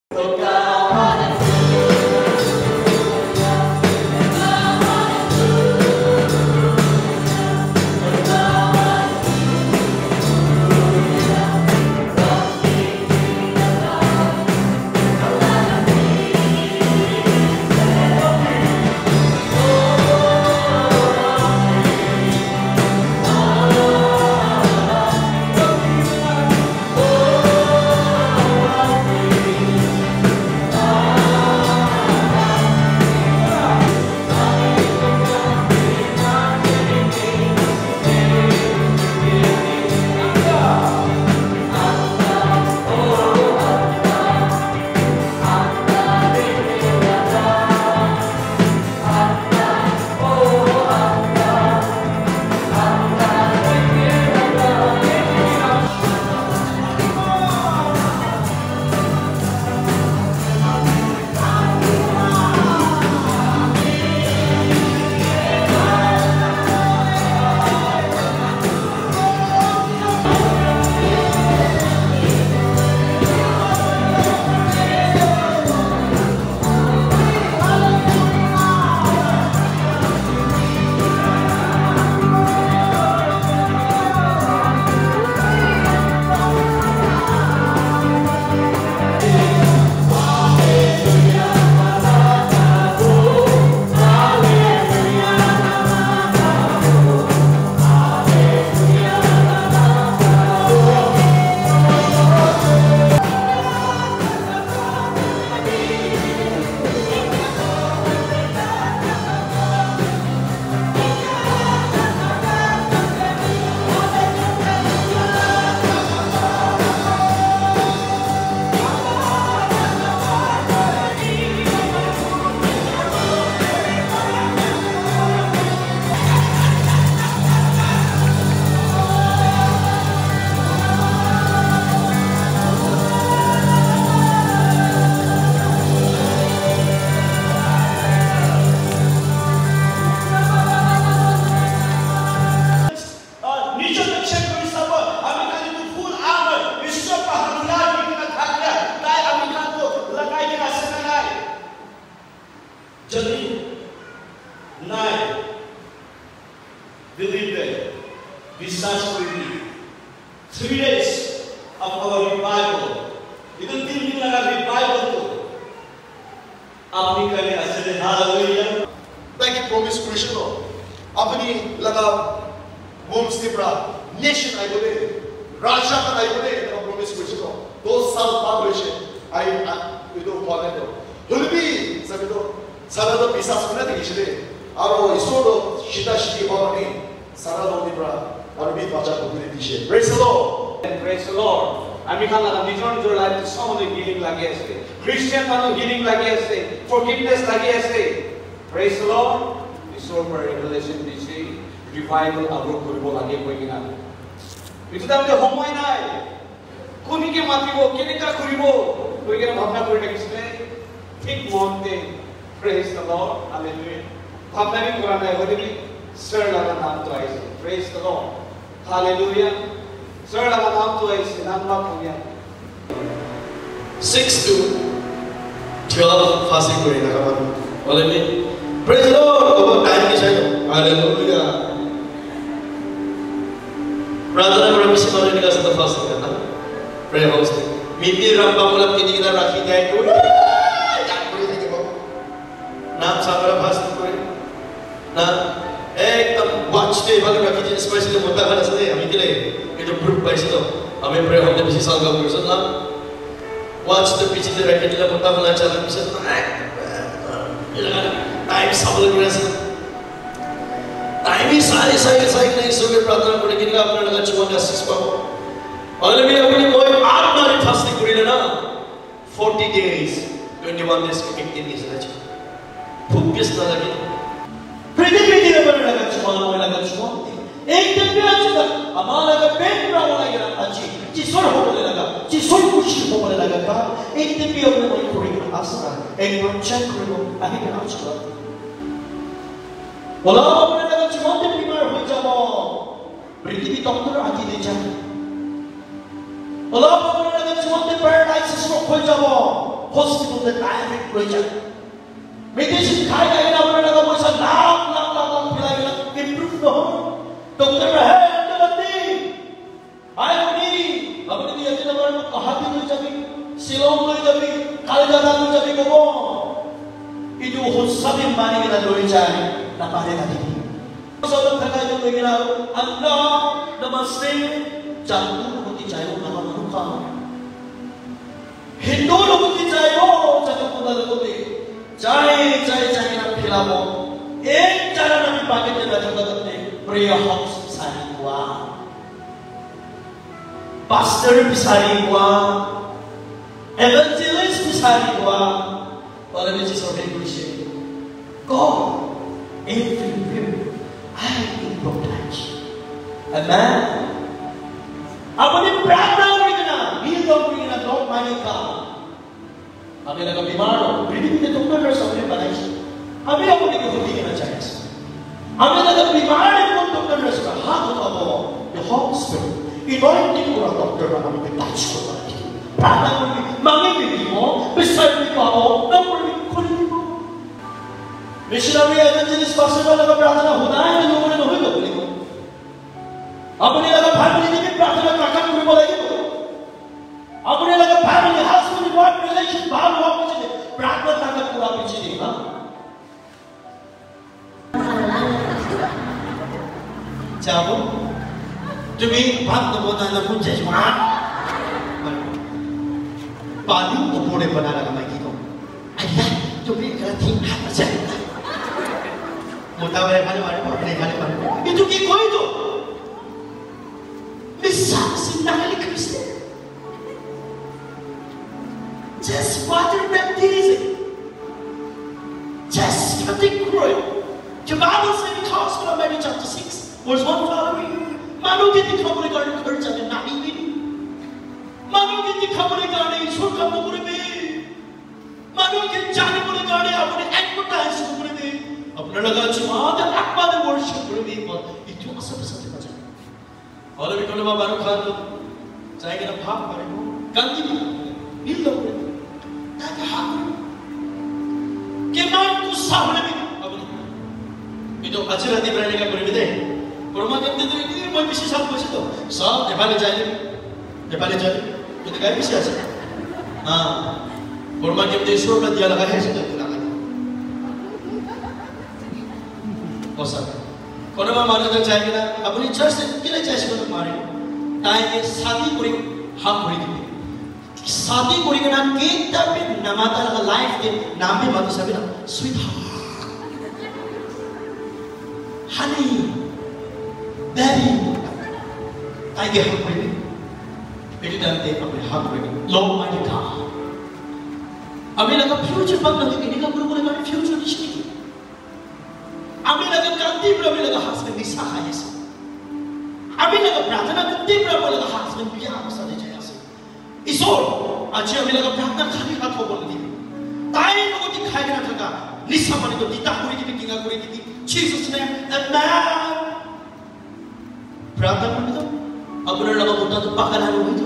বিশ্বাস করি 3 days of our revival. Itu 3 दिन लगा revival को আপনি করে আসলে हालेलुया ताकि प्रॉमिस करेशन हो अपनी लगा होम्स दिब्रा नेशन आई बोले राजा का आई बोले तो प्रॉमिस करेशन हो 2 साल बाद होइसे आई इतो फॉलो दो हुलबी सब तो सारा तो विश्वास करना देखिसे और इसोरो सीधा सीधी बाबनी सारा लो दिब्रा और भी बाजा को पूरी दिशे praise the lord praise the Lord. আমি খালা নিজন জোর লাইফ সমলে হিলিং লাগি আছে ক্রিশ্চিয়ান মানু হিলিং লাগি আছে ফরগিভনেস লাগি আছে praise the Lord ঈশ্বর পর রেভেলেশন দিছি রিভাইভাল আগ্রহ কৰিব লাগে কই কিনা এটা তাতে সময় নাই কোনিকে মাতিব কেনেকা কৰিব কই কিনা ভাবনা কৰি থাকিছিলে ঠিক মনতে praise the Lord hallelujah Bhavnani কৰা নাই হলিবি সৰ লাগা নাম তো আইছে praise the Lord hallelujah Sir, I'm about to say, I'm not going to 6 to 12 fasting kori nakaman. Hallelujah. Praise the Lord. About time ni saya. Hallelujah. Pradana beramisi malu ni kasih fasting kan? Prayer house. Mimpi rampa mulat kini kita rakhi jai tu. Jangan kori lagi bapa. Nam sambil fasting kori. Nam ekdam watch day bagi rakhi jai especially muda kan asal ni. Kami kile. Itu group by situ, kami pray हमने bisa sanggap berusaha lah. Watch the pitch itu rakyat kita pun tak pernah jalan bisa. Time sambil berasa. Time ini saya ini sudah pernah pada kini kita pernah dengan cuma asis bawa. Oleh bila kami kau apa ni fasting kuri na 40 days, 21 days ke 15 days saja. Fokus na lagi. Pwede na ba na cuma lang cuma? एक दिन भी आज तक हमारा का पेट पूरा होना ही रहा अच्छी जिसोर होने लगा जिसोर कुछ होने लगा का एक दिन भी अपने मन को रिकॉर्ड आसरा एक बार चेक करो अभी क्या आज का बोला अपने लगा जीवन में बीमार हो जाओ पृथ्वी डॉक्टर आदि दे जाए बोला अपने लगा जीवन में पैरालाइसिस हो जाओ hospital the direct project. Medicine खाएगा ना अपने लगा पैसा लाख खिलाएगा improve ना हो डॉक्टर रहे अंदर आए अपनी दिया दिन बार में कहाँ भी नहीं जाबी सिलोंग नहीं जाबी कालजादा नहीं जाबी को itu sami mani kita doi cari namanya tadi. Saudara kakak itu mengira Anda namaste jantung putih cair nama muka. Hindu putih cair jantung putih cair nama filamo. Cara nabi pakai dia baca kata prayer house besari gua, pastor besari gua, evangelist besari gua. Para dia seorang Indonesia, God, everywhere, I important. Amen. Apa ni प्रार्थना करेंगे ना, ये तो करेंगे ना, तो मानेगा. अभी लगा बीमार हो, ब्रीदिंग में तो डॉक्टर सामने बनाई है. अभी आप उन्हें क्यों होती है ना चाहिए? अभी लगा बीमार है तो डॉक्टर ने उसका हाथ उठाओ, the hospital, इन्होंने नहीं पूरा डॉक्टर ना हमें टच करना. प्रार्थना करेंगे, मांगेंगे भी हो, बिस्तर भी पाओ, ना पढ़ेंगे खोलेंगे. मिशनरी एवेंजलिस्ट पास्टर वाला का प्रार्थना होता है तो लोगों ने तो हुई बोले को. अपने लगा फैमिली में प्रार्थना काका पूरी बोलेगी को. अपने लगा फैमिली हस्बैंड वाइफ रिलेशन बाहर हुआ पीछे प्रार्थना ताकत पूरा पीछे देखा. चाहो तुम्हें बात तो बोलना ना कुछ जज्बा पानी ऊपर बना लगा मैं की को अल्लाह तुम्हें गलती हाथ से मोटा वाले खाने वाले itu ki koi itu bisa sinali Kristen just water baptism just nothing growing the Bible says in Gospel of Matthew chapter 6 verse 1 following मानो कि दिखाने कारण खर्च जाने नहीं भी मानो कि दिखाने कारण ईश्वर का मुकुट में मानो कि जाने को कारण अपने एडवर्टाइज को में अपना लगा चिमाद अकबाद वर्शिप को में itu asal-asal saja. Kalau kita nama baru kan, saya kena faham baru. Ganti bila boleh, tak faham. Keman tu sahaja ni, apa ni? Itu acara di berani kan boleh betul. Perumah kita tu ini mau bisnis apa sih tu? Sah, Nepal jadi. Kita kan bisnis aja. Perumah kita Islam kan dia lagi है sudah tu lagi. Kosa. Kalau mana kita cari kita, अपनी church से किले church को मारे, ताकि ये शादी करी हम करी थी. शादी करी के ना कितना भी नमाता लगा लाइफ के नाम भी बात सभी ना sweetheart, honey, baby, ताकि हम करी. बेटी डालते अपने हाथ करी. Lord my God. अभी लगा फ्यूचर बात नहीं इन्हीं का पूरा पूरा का फ्यूचर नहीं. Amin lagi ganti berapa lagi husband di sahaya sih. Amin lagi प्रार्थना ganti berapa lagi husband biar apa saja jaya sih. Isor, aja amin lagi प्रार्थना खाली हाथ हो बोल दी. ताई लोगों की खाए ना थका. निशा माने तो दीता कुरी की किंगा कुरी की Jesus name amen. प्रार्थना करने तो अपने लगा बोलता तो पागल है वो तो.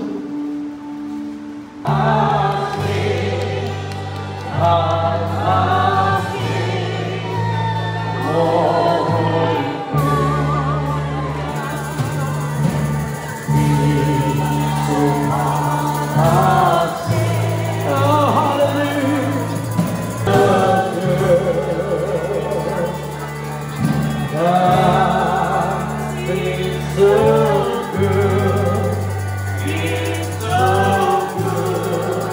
So good.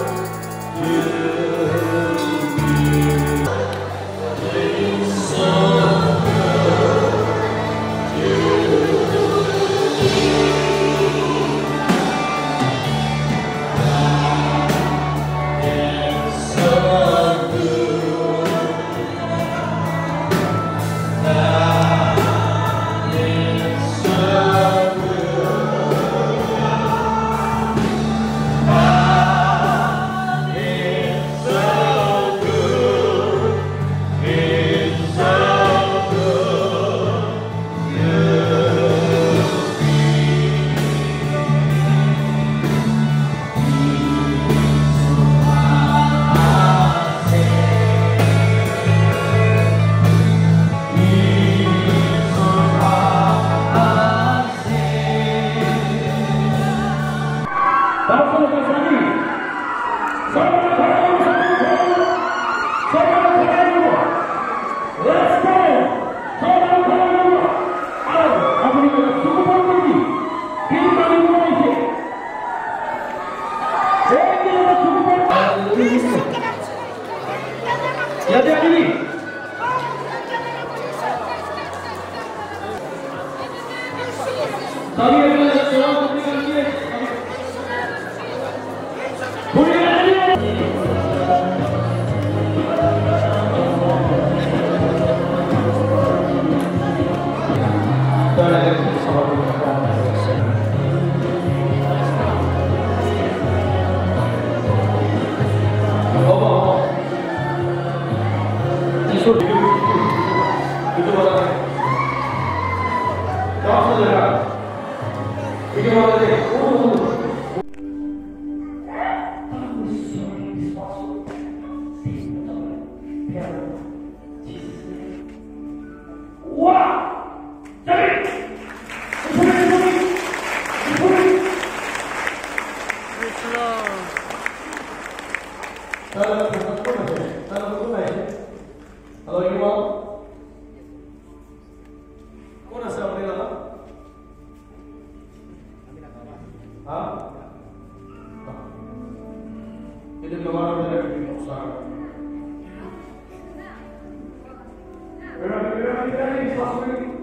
Berapa